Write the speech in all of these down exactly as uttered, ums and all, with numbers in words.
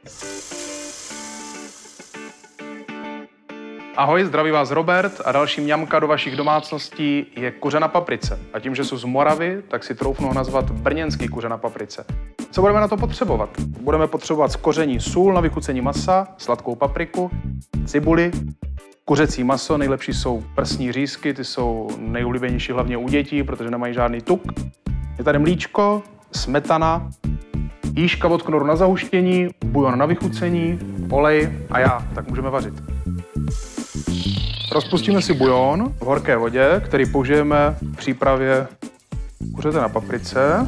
Ahoj, zdraví vás Robert a další mňamka do vašich domácností je kuře na paprice. A tím, že jsou z Moravy, tak si troufnu ho nazvat brněnský kuře na paprice. Co budeme na to potřebovat? Budeme potřebovat z koření sůl na vychucení masa, sladkou papriku, cibuli, kuřecí maso, nejlepší jsou prsní řízky, ty jsou nejoblíbenější hlavně u dětí, protože nemají žádný tuk. Je tady mlíčko, smetana, jížka od knoru na zahuštění, bujon na vychucení, olej a já, tak můžeme vařit. Rozpustíme si bujon v horké vodě, který použijeme v přípravě kuřete na paprice.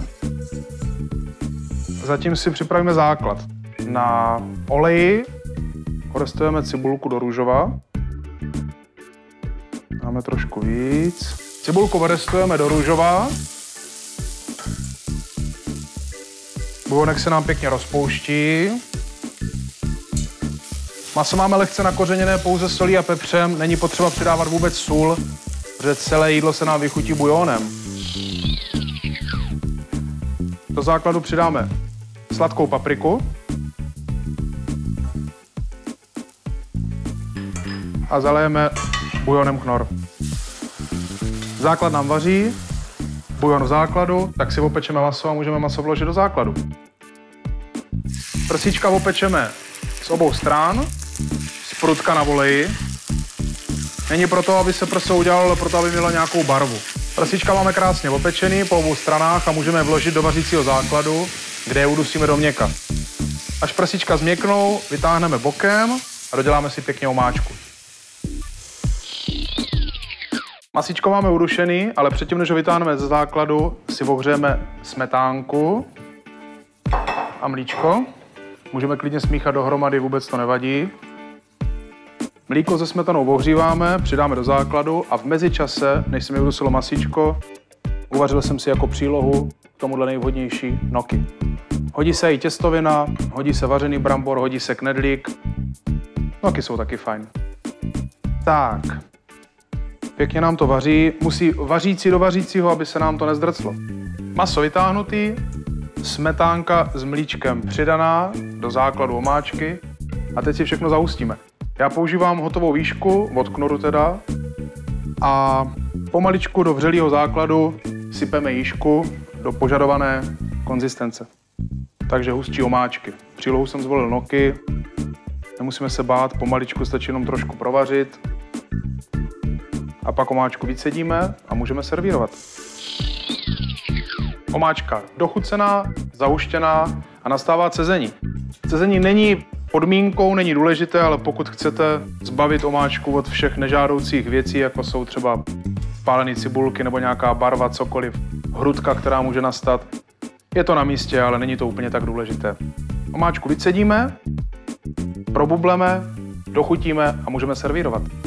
Zatím si připravíme základ. Na oleji orestujeme cibulku do růžova. Dáme trošku víc. Cibulku orestujeme do růžova. Bujonek se nám pěkně rozpouští. Maso máme lehce nakořeněné pouze solí a pepřem, není potřeba přidávat vůbec sůl, protože celé jídlo se nám vychutí bujonem. Do základu přidáme sladkou papriku a zalejeme bujonem knor. Základ nám vaří, bujon v základu, tak si opečeme maso a můžeme maso vložit do základu. Prsíčka opečeme z obou stran, z prutka na oleji. Není proto, aby se prso udělalo, ale proto, aby mělo nějakou barvu. Prsíčka máme krásně opečený po obou stranách a můžeme je vložit do vařícího základu, kde je udusíme do měka. Až prsíčka změknou, vytáhneme bokem a doděláme si pěkně omáčku. Masíčko máme udušený, ale předtím, než ho vytáhneme ze základu, si ohřejeme smetánku a mlíčko. Můžeme klidně smíchat dohromady, vůbec to nevadí. Mlíko se smetanou ohříváme, přidáme do základu a v mezičase, než se mi udusilo masíčko, uvařil jsem si jako přílohu k tomuhle nejvhodnější gnocchi. Hodí se i těstovina, hodí se vařený brambor, hodí se knedlík. Gnocchi jsou taky fajn. Tak, pěkně nám to vaří. Musí vařící do vařícího, aby se nám to nezdrclo. Maso vytáhnutý, smetánka s mlíčkem přidaná do základu omáčky a teď si všechno zahustíme. Já používám hotovou výšku, od knoru teda, a pomaličku do vřelého základu sypeme jížku do požadované konzistence. Takže hustší omáčky. Přílohu jsem zvolil gnocchi, nemusíme se bát, pomaličku stačí jenom trošku provařit. A pak omáčku vycedíme a můžeme servírovat. Omáčka dochucená, zahuštěná a nastává cezení. Cezení není podmínkou, není důležité, ale pokud chcete zbavit omáčku od všech nežádoucích věcí, jako jsou třeba spálené cibulky nebo nějaká barva, cokoliv, hrudka, která může nastat, je to na místě, ale není to úplně tak důležité. Omáčku vycedíme, probubleme, dochutíme a můžeme servírovat.